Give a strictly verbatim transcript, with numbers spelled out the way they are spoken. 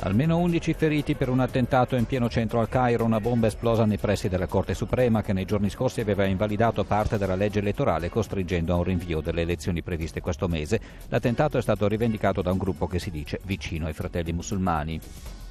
Almeno undici feriti per un attentato in pieno centro al Cairo, una bomba esplosa nei pressi della Corte Suprema che nei giorni scorsi aveva invalidato parte della legge elettorale costringendo a un rinvio delle elezioni previste questo mese. L'attentato è stato rivendicato da un gruppo che si dice vicino ai Fratelli Musulmani.